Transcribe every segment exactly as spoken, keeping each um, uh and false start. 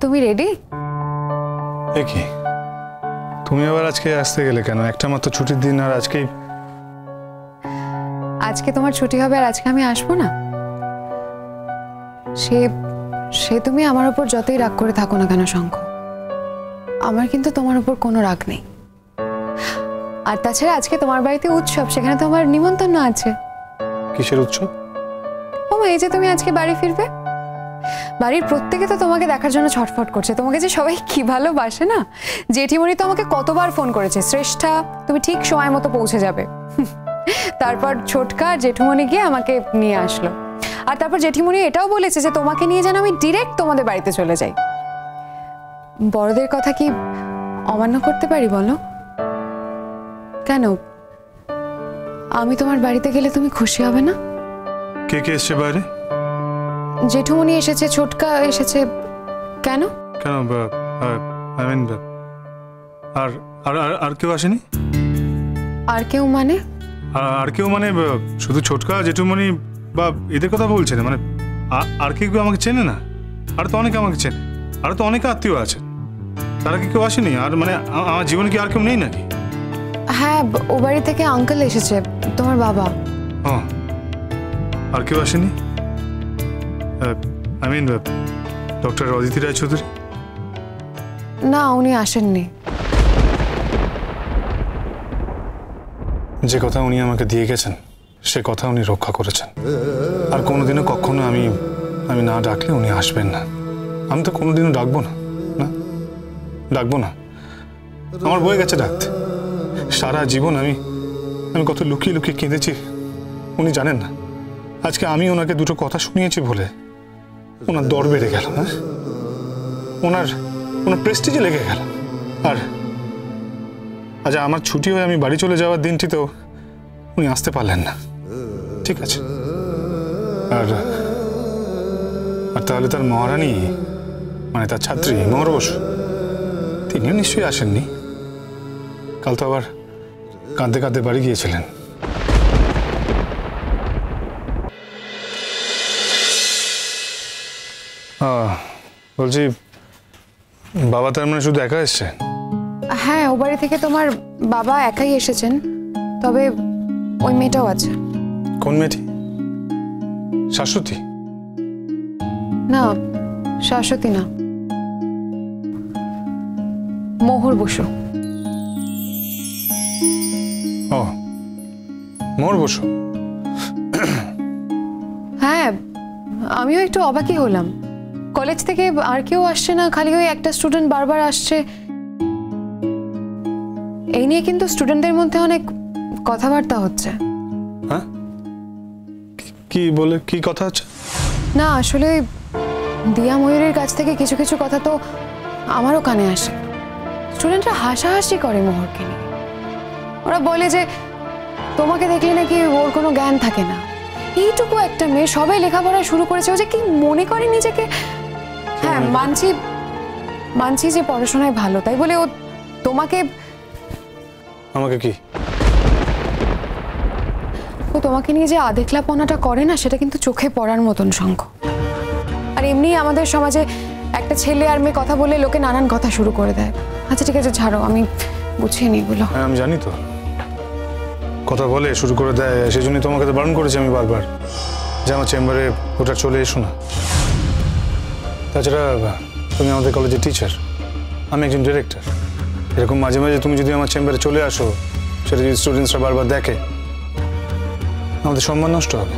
তুমি রেডি? কি তুমি আবার আজকে আসতে গেলে কেন? একটা মাত্র ছুটির দিন আর আজকেই? আজকে তোমার ছুটি হবে আর আজকে আমি আসবো না? সে সে তুমি আমার উপর যতই রাগ করে থাকো না কেন শঙ্খ, আমার কিন্তু তোমার উপর কোনো রাগ নেই। আর তাছাড়া আজকে তোমার বাড়িতে উৎসব, সেখানে তো আমার নিমন্ত্রণ আছে। কিসের উৎসব? ও এই যে তুমি আজকে বাড়ি ফিরবে, বাড়ির প্রত্যেকে তো তোমাকে দেখার জন্য ছটফট করছে। তোমাকে যে সবাই কি ভালোবাসে না। জেঠিমণি তো আমাকে কতবার ফোন করেছে, শ্রেষ্ঠা তুমি ঠিক সময় মতো পৌঁছে যাবে। তারপর ছোটকা জেঠুমণি গিয়ে আমাকে নিয়ে আসলো। আর তারপর জেঠিমণি এটাও বলেছে যে তোমাকে নিয়ে যেন আমি ডিরেক্ট তোমাদের বাড়িতে চলে যাই। বড়দের কথা কি অমান্য করতে পারি বলো? কেন, আমি তোমার বাড়িতে গেলে তুমি খুশি হবে না? কে কে এসছে বাইরে? জেঠুমণি এসেছে, ছোটকা এসেছে। কেন কেন আই মিন আর আর আর কেউ আসেনি? আর কেউ মানে? আর কেউ মানে শুধু ছোটকা জেঠুমণি বা এদের কথা বলছে না, মানে আর কি কেউ আমাকে চেনে না? আর তো অনেকে আমাকে চেনে, আর তো অনেকে আত্মীয় আছে, তারা কি কেউ আসেনি? আর মানে আমার জীবনে কি আর কেউ নেই নাকি? হ্যাঁ, ও বাড়ি থেকে আঙ্কেল এসেছে, তোমার বাবা। ও, আর কেউ আসেনি? I mean doctor Aditi Roychowdhury? না, উনি আসেননি। যে কথা উনি আমাকে দিয়ে গেছেন সে কথা উনি রক্ষা করেছেন। আর কোনোদিনও কখনো আমি আমি না ডাকলে উনি আসবেন না। আমি তো কোনোদিনও ডাকবো না, না ডাকবো না। আমার বয়ে গেছে ডাকতে। সারা জীবন আমি আমি কত লুকিয়ে লুকিয়ে কেঁদেছি উনি জানেন না। আজকে আমি ওনাকে দুটো কথা শুনিয়েছি বলে ওনার দর বেড়ে গেল, হ্যাঁ, ওনার ওনার প্রেস্টিজে লেগে গেল। আর আচ্ছা, আমার ছুটি হয়ে আমি বাড়ি চলে যাওয়ার দিনটিতেও উনি আসতে পারলেন না। ঠিক আছে, আর আর তাহলে তার মহারানী মানে তার ছাত্রী মোহর বসু তিনিও নিশ্চয়ই আসেননি। কাল তো আবার কাঁদতে কাঁদতে বাড়ি গিয়েছিলেন। বলছি বাবা তার মানে শুধু একা এসছে? হ্যাঁ, ও বাড়ি থেকে তোমার বাবা একাই এসেছেন, তবে ওই মেয়েটাও আছে। কোন মেয়েটি? শাশ্বতী? না, শাশ্বতী না, মোহর বসু। ও, মোহর বসু। হ্যাঁ, আমিও একটু অবাকই হলাম। কলেজ থেকে আর কেউ আসছে না, খালি ওই একটা স্টুডেন্ট বারবার আসছে। এই নিয়ে কিন্তু স্টুডেন্টদের মধ্যে অনেক কথাবার্তা হচ্ছে। হ্যাঁ, কি বলে? কি কথা হচ্ছে? না আসলে দিয়া ময়ূরের কাছ থেকে কিছু কিছু কথা তো আমারও কানে আসে। স্টুডেন্টরা হাসাহাসি করে মোহরকে নিয়ে। ওরা বলে যে তোমাকে দেখলে নাকি ওর কোনো জ্ঞান থাকে না। এইটুকু একটা মেয়ে সবাই লেখাপড়া শুরু করেছে, ও যে কি মনে করে নিজেকে। হ্যাঁ, মানছি মানছি যে পড়াশোনায় ভালো, তাই বলে ও তোমাকে আমাকে কি ও তোমাকে নিয়ে যে আদেখলাপনাটা করে না, সেটা কিন্তু চোখে পড়ার মতন শঙ্খ। আর এমনি আমাদের সমাজে একটা ছেলে আর মেয়ে কথা বলে লোকে নানান কথা শুরু করে দেয়। আচ্ছা ঠিক আছে, ছাড়ো, আমি গুছিয়ে নিই এগুলো। হ্যাঁ, আমি জানি তো কথা বলে শুরু করে দেয়, সেজন্যই তোমাকে তো বারণ করেছি আমি বারবার যে আমার চেম্বারে ওটা চলে এসো না। তাছাড়া তুমি আমাদের কলেজের টিচার, আমি একজন ডিরেক্টর। এরকম মাঝে মাঝে তুমি যদি আমার চেম্বারে চলে আসো, সেটা যদি স্টুডেন্টসরা বারবার দেখে, আমাদের সম্মান নষ্ট হবে।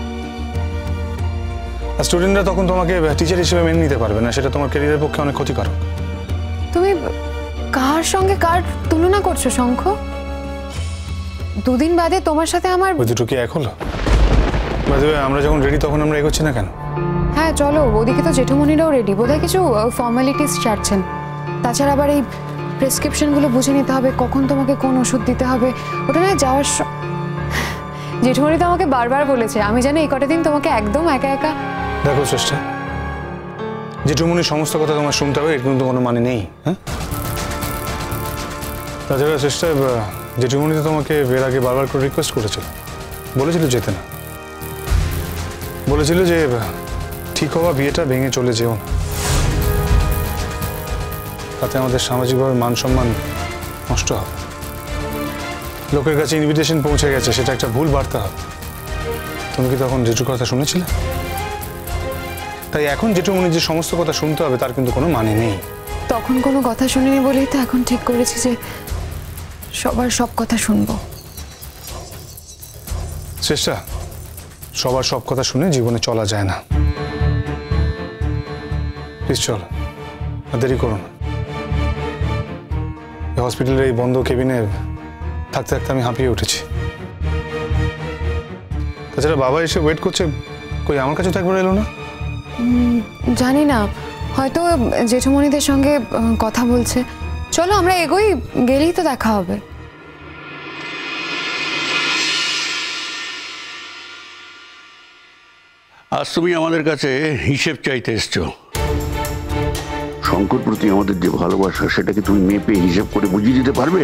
আর স্টুডেন্টরা তখন তোমাকে টিচার হিসেবে মেনে নিতে পারবে না, সেটা তোমার ক্যারিয়ারের পক্ষে অনেক ক্ষতিকারক। তুমি কার সঙ্গে কার তুলনা করছো শঙ্খ? দুদিন বাদে তোমার সাথে আমার ওই দুটো কি এক হলো? আমরা যখন রেডি তখন আমরা এগোচ্ছি না কেন? হ্যাঁ চলো, ওদিকে তো জেঠুমনিরাও রেডি, বোধহয় কিছু ফর্মালিটিস ছাড়ছেন। তাছাড়া আবার এই প্রেসক্রিপশনগুলো বুঝে নিতে হবে, কখন তোমাকে কোন ওষুধ দিতে হবে। ওটা না যাওয়ার জেঠুমনি তো আমাকে বারবার বলেছে, আমি জানি এই কটা দিন তোমাকে একদম একা একা। দেখো চেষ্টা, জেঠুমনির সমস্ত কথা তোমার শুনতে হবে এর কিন্তু কোনো মানে নেই। হ্যাঁ, তাছাড়া চেষ্টা জেঠুমনি তো তোমাকে এর আগে বারবার করে রিকোয়েস্ট করেছিল, বলেছিল যেতে না, বলেছিল যে ঠিক হওয়া বিয়েটা ভেঙে চলে যেও না। তাতে আমাদের সামাজিকভাবে মান সম্মান নষ্ট হবে। লোকের কাছে ইনভিটেশন পৌঁছে গেছে, সেটা একটা ভুল বার্তা হবে। তুমি কি তখন জেঠুর কথা শুনেছিলে? তাই এখন জেঠুমণির যে সমস্ত কথা শুনতে হবে তার কিন্তু কোনো মানে নেই। তখন কোনো কথা শুনিনি বলেই তো এখন ঠিক করেছি যে সবার সব কথা শুনবো। চেষ্টা সবার সব কথা শুনে জীবনে চলা যায় না। প্লিজ চল, আর দেরি করো না। হসপিটালের এই বন্ধ কেবিনে থাকতে থাকতে আমি হাঁপিয়ে উঠেছি। তাছাড়া বাবা এসে ওয়েট করছে, কই আমার কাছে তো একবার এলো না। জানি না, হয়তো জেঠুমণিদের সঙ্গে কথা বলছে। চলো আমরা এগোই, গেলেই তো দেখা হবে। আজ তুমি আমাদের কাছে হিসেব চাইতে এসছো। শঙ্কর প্রতি আমাদের যে ভালোবাসা সেটাকে তুমি মেপে হিসেব করে বুঝিয়ে দিতে পারবে?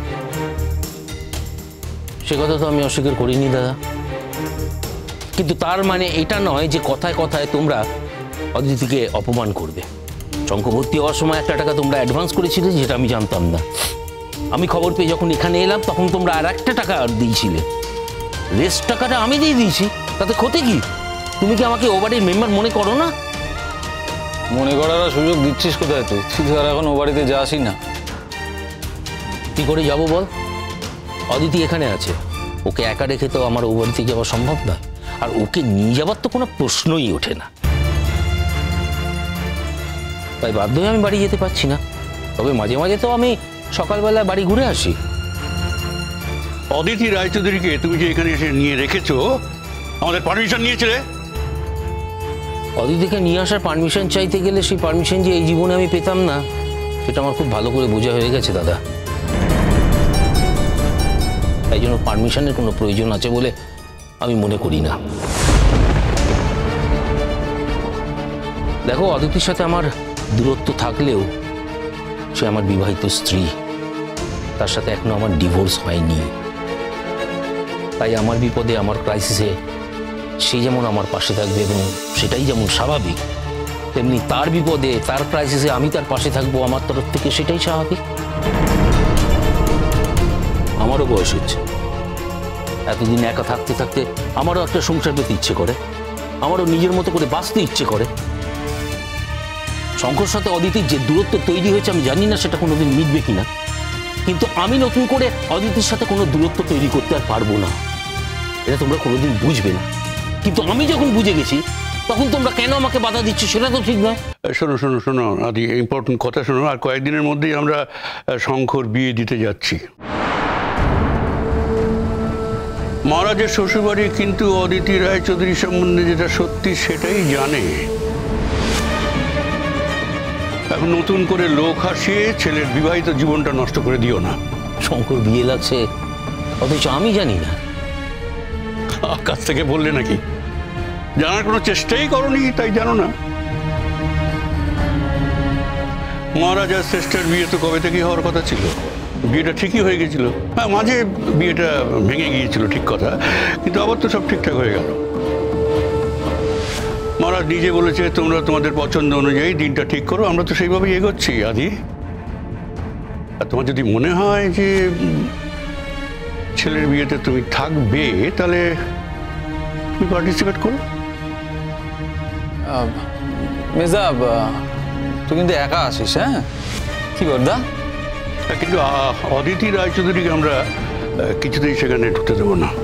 সে কথা তো আমি অস্বীকার করিনি দাদা, কিন্তু তার মানে এটা নয় যে কথায় কথায় তোমরা অদিতিকে অপমান করবে। শঙ্খ ভর্তি হওয়ার সময় একটা টাকা তোমরা অ্যাডভান্স করেছিলে, যেটা আমি জানতাম না। আমি খবর পেয়ে যখন এখানে এলাম তখন তোমরা আর একটা টাকা আর দিয়েছিলে। রেস্ট টাকাটা আমি দিয়ে দিয়েছি, তাতে ক্ষতি কি? তুমি কি আমাকে ও বাড়ির মেম্বার মনে করো না? মনে করার সুযোগ দিচ্ছিস কোথায় তুই? তুই তো আর এখন ও বাড়িতে যাসই না। কি করে যাবো বল? অদিতি এখানে আছে, ওকে একা রেখে তো আমার ও বাড়িতে যাওয়া সম্ভব নয়। আর ওকে নিয়ে যাবার তো কোনো প্রশ্নই ওঠে না। তাই বাধ্য হয়ে আমি বাড়ি যেতে পারছি না। তবে মাঝে মাঝে তো আমি সকালবেলা বাড়ি ঘুরে আসি। অদিতি রায়চৌধুরীকে তুমি যে এখানে এসে নিয়ে রেখেছো, আমাদের পারমিশন নিয়েছিলে? অদিতিকে নিয়ে আসার পারমিশন চাইতে গেলে সেই পারমিশন যে এই জীবনে আমি পেতাম না, সেটা আমার খুব ভালো করে বোঝা হয়ে গেছে দাদা। তাই জন্য পারমিশনের কোনো প্রয়োজন আছে বলে আমি মনে করি না। দেখো, অদিতির সাথে আমার দূরত্ব থাকলেও সে আমার বিবাহিত স্ত্রী, তার সাথে এখনো আমার ডিভোর্স হয়নি। তাই আমার বিপদে, আমার ক্রাইসিসে সে যেমন আমার পাশে থাকবে এবং সেটাই যেমন স্বাভাবিক, তেমনি তার বিপদে, তার ক্রাইসিসে আমি তার পাশে থাকবো আমার তরফ থেকে, সেটাই স্বাভাবিক। আমারও বয়স হচ্ছে, এতদিন একা থাকতে থাকতে আমারও একটা সংসার পেতে ইচ্ছে করে, আমারও নিজের মতো করে বাঁচতে ইচ্ছে করে। শঙ্কর সাথে অদিতির যে দূরত্ব তৈরি হয়েছে আমি জানি না সেটা কোনোদিন মিটবে কিনা, কিন্তু আমি নতুন করে অদিতির সাথে কোনো দূরত্ব তৈরি করতে আর পারবো না। এটা তোমরা কোনোদিন বুঝবে না, কিন্তু আমি যখন বুঝে গেছি তখন তোমরা কেন আমাকে বাধা দিচ্ছ সেটা তো ঠিক নয়। শোনো শোনো শোনো আদি, ইম্পর্টেন্ট কথা শোনো। আর কয়েকদিনের মধ্যেই আমরা শঙ্কর বিয়ে দিতে যাচ্ছি। মহারাজের শ্বশুরবাড়ি কিন্তু অদিতি রায়চৌধুরী সম্বন্ধে যেটা সত্যি সেটাই জানে। এখন নতুন করে লোক হাসিয়ে ছেলের বিবাহিত জীবনটা নষ্ট করে দিও না। শঙ্কর বিয়ে লাগছে অথচ আমি জানি না। কাছ থেকে বললে নাকি? জানার কোনো চেষ্টাই করনি, তাই জানো না? মহারাজ আর শ্রেষ্ঠের বিয়ে তো কবে থেকে হওয়ার কথা ছিল। বিয়েটা ঠিকই হয়ে গেছিল। হ্যাঁ, মাঝে বিয়েটা ভেঙে গিয়েছিল, ঠিক কথা, কিন্তু আবার তো সব ঠিকঠাক হয়ে গেল। মহারাজ নিজে বলেছে তোমরা তোমাদের পছন্দ অনুযায়ী দিনটা ঠিক করো, আমরা তো সেইভাবেই এগোচ্ছি। আদি, আর তোমার যদি মনে হয় যে ছেলের বিয়েতে তুমি থাকবে, তাহলে তুমি পার্টিসিপেট করো। মেজদা, তুই কিন্তু একা আসিস, হ্যাঁ? কি বলদা? কিন্তু অদিতি রায়চৌধুরীকে আমরা কিছুতেই সেখানে ঢুকতে দেবো না।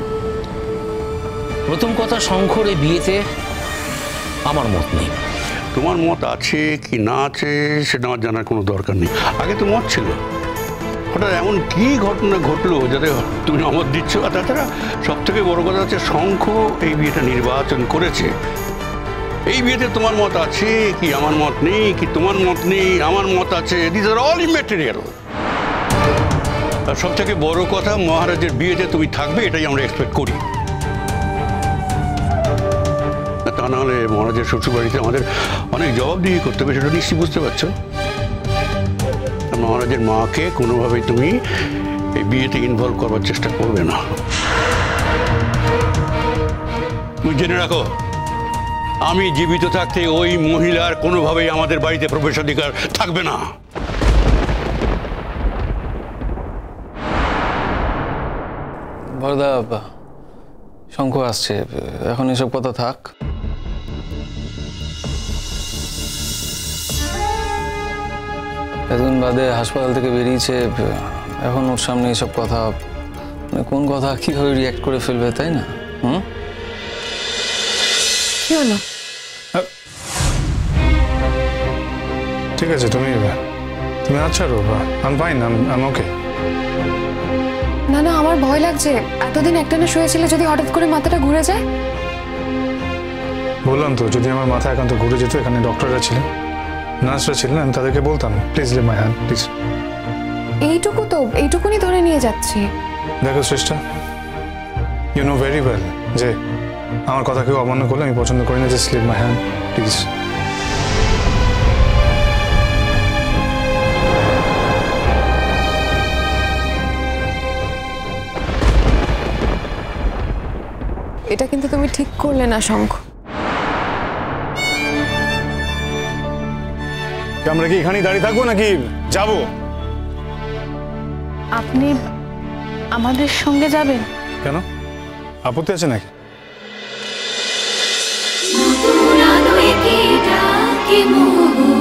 প্রথম কথা, শঙ্কর এই বিয়েতে আমার মত নেই। তোমার মত আছে কি না আছে সেটা আমার জানার কোনো দরকার নেই। আগে তো মত ছিল, হঠাৎ এমন কি ঘটনা ঘটলো যাতে তুমি অমত দিচ্ছ? আর তাছাড়া সব থেকে বড় কথা হচ্ছে শঙ্খ এই বিয়েটা নির্বাচন করেছে। এই বিয়েতে তোমার মত আছে কি আমার মত নেই, কি তোমার মত নেই আমার মত আছে, দিস আর অল ইম্যাটেরিয়াল। আর সব থেকে বড় কথা, মহারাজের বিয়েতে তুমি থাকবে, এটাই আমরা এক্সপেক্ট করি। তা নাহলে মহারাজের শ্বশুরবাড়িতে আমাদের অনেক জবাবদিহি করতে হবে, সেটা নিশ্চয়ই বুঝতে পারছো। মহারাজের মাকে কোনোভাবেই তুমি এই বিয়েতে ইনভলভ করবার চেষ্টা করবে না। তুমি জেনে রাখো, আমি জীবিত থাকতে ওই মহিলার কোনোভাবেই আমাদের বাড়িতে প্রবেশাধিকার থাকবে না। বড়দা, শঙ্খ আসছে, এখন এসব কথা থাক। এতদিন বাদে হাসপাতাল থেকে বেরিয়েছে, এখন ওর সামনে এসব কথা, মানে কোন কথা কীভাবে রিয়াক্ট করে ফেলবে, তাই না? হুম, কি হলো? ঠিক আছে, তুমি তুমি আচ্ছা রো, আম ফাইন, আম ওকে। না না, আমার ভয় লাগছে। এতদিন একটানা শুয়েছিলে, যদি হঠাৎ করে মাথাটা ঘুরে যায়। বললাম তো, যদি আমার মাথা একান্ত ঘুরে যেত, এখানে ডক্টররা ছিলেন, নার্সরা ছিলেন, আমি তাদেরকে বলতাম please leave my hand please. এইটুকু তো, এইটুকুনি ধরে নিয়ে যাচ্ছি। দেখো Shreshtha, you know very well যে আমার কথা কেউ অমান্য করলে আমি পছন্দ করি না। Just leave my hand please. এটা কিন্তু তুমি ঠিক করলে না শঙ্খ। আমরা কি এখানেই দাঁড়িয়ে থাকবো নাকি যাবো? আপনি আমাদের সঙ্গে যাবেন? কেন, আপত্তি আছে নাকি? নতুন আলো একে ডাকে মোহ